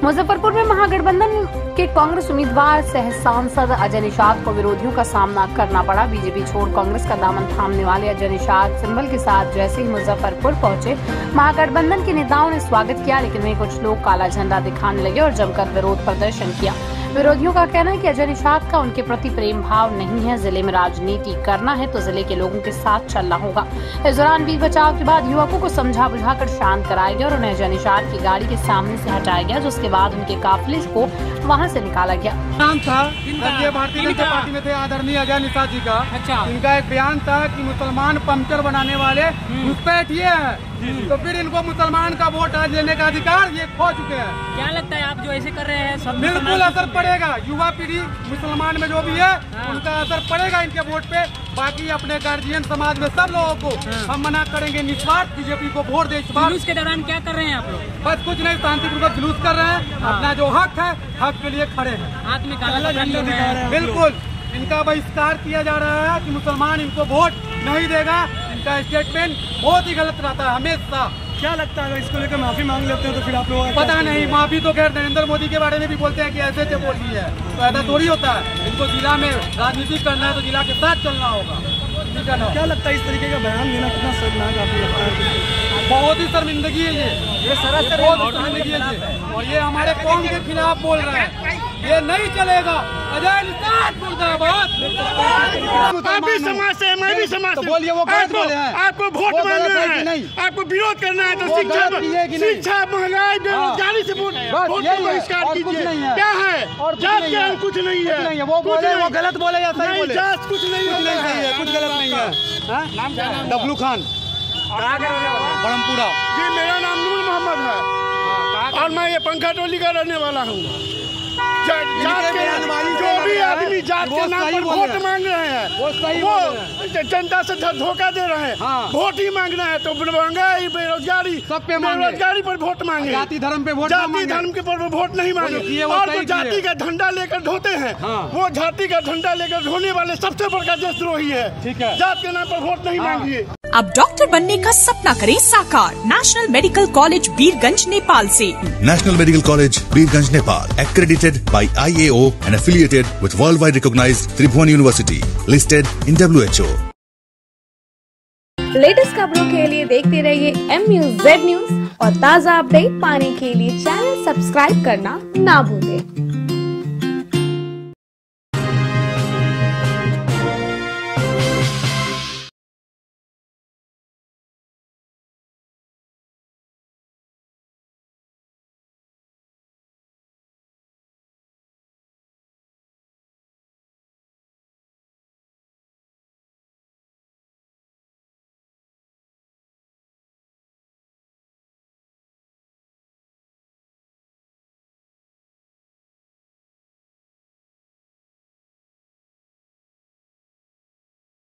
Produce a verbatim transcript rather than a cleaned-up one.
मुजफ्फरपुर में महागठबंधन के कांग्रेस उम्मीदवार सह सांसद अजय निषाद को विरोधियों का सामना करना पड़ा। बीजेपी छोड़ कांग्रेस का दामन थामने वाले अजय निषाद सिंबल के साथ जैसे ही मुजफ्फरपुर पहुंचे, महागठबंधन के नेताओं ने स्वागत किया, लेकिन वहीं कुछ लोग काला झंडा दिखाने लगे और जमकर विरोध प्रदर्शन किया। विरोधियों का कहना है कि अजय निषाद का उनके प्रति प्रेम भाव नहीं है। जिले में राजनीति करना है तो जिले के लोगों के साथ चलना होगा। इस दौरान बीच बचाव के बाद युवकों को समझा बुझाकर शांत कराया गया और उन्हें अजय निषाद की गाड़ी के सामने से हटाया गया, जिसके बाद उनके काफिले को वहां से निकाला गया। नाम था भारतीय जनता पार्टी में थे आदरणीय अजय निषाद जी का। अच्छा। इनका एक बयान था कि मुसलमान पंक्चर बनाने वाले घुसपैठिए हैं, तो फिर इनको मुसलमान का वोट आज लेने का अधिकार ये खो चुके हैं। क्या लगता है आप जो ऐसे कर रहे हैं सब बिल्कुल असर पड़ेगा, युवा पीढ़ी मुसलमान में जो भी है उनका असर पड़ेगा इनके वोट पे। बाकी अपने गार्जियन समाज में सब लोगों को हम मना करेंगे निस्वार्थ बीजेपी को वोट दे। जुलूस के दौरान क्या कर रहे हैं आप लोग? बस कुछ नहीं, शांतिपूर्वक जुलूस कर रहे हैं, अपना जो हक है हक के लिए खड़े हैं। हाथ में काला झंडा दिखा रहे हैं। बिल्कुल इनका बहिष्कार किया जा रहा है कि मुसलमान इनको वोट नहीं देगा। इनका स्टेटमेंट बहुत ही गलत रहता है हमेशा। क्या लगता है इसको लेकर माफी मांग लेते हैं तो फिर आप लोग? पता नहीं, माफी तो खैर नरेंद्र मोदी के बारे में भी बोलते हैं कि ऐसे ऐसे बोल रही है, तो ऐसा थोड़ी होता है। इनको जिला में राजनीति करना है तो जिला के साथ चलना होगा, ठीक है ना? क्या लगता है इस तरीके का बयान देना कितना शर्मनाक आपको लगता है? बहुत ही शर्मिंदगी है ये, ये सरासर बहुत शर्मिंदगी है ये, और ये हमारे कौम के खिलाफ बोल रहे हैं। ये नहीं चलेगा। अजय निषाद मुर्दाबाद। आप भी समाज से, मैं भी समाज से। बोलिए वो गलत बोले हैं। आपको वोट मांगना है, आपको विरोध करना है तो शिक्षा शिक्षा महंगाई बेरोजगारी से वोट वोट का बहिष्कार कीजिए। क्या है जात के हम कुछ नहीं है, वो बोले वो गलत बोले या सही बोले? जात कुछ नहीं है, कुछ गलत नहीं है। डब्लू खान बरमपुरा जी, मेरा नाम नूर मोहम्मद है और मैं ये पंखा टोली का रहने वाला हूँ। जात के जो भी आदमी जात के नाम पर वोट मांग रहे हैं वो जनता से धोखा दे रहे हैं। हाँ। वोट ही मांगना है तो महंगाई बेरोजगारी सब पे बेरोजगारी पर वोट मांगे, जाति धर्म पे वोट जाति धर्म के पर वोट नहीं मांगे। और जो जाति का झंडा लेकर ढोते हैं वो जाति का झंडा लेकर ढोने वाले सबसे बड़ा देशद्रोही है। ठीक है, जात के नाम पर वोट नहीं मांगिए। अब डॉक्टर बनने का सपना करें साकार national medical college Birgunj Nepal से। National medical college Birgunj Nepal, accredited by I A O and affiliated with worldwide recognized Tribhuvan University, listed in W H O. Latest खबरों के लिए देखते रहिए एम न्यूज़ जेड न्यूज़ और ताज़ा अपडेट पाने के लिए चैनल सब्सक्राइब करना ना भूलें।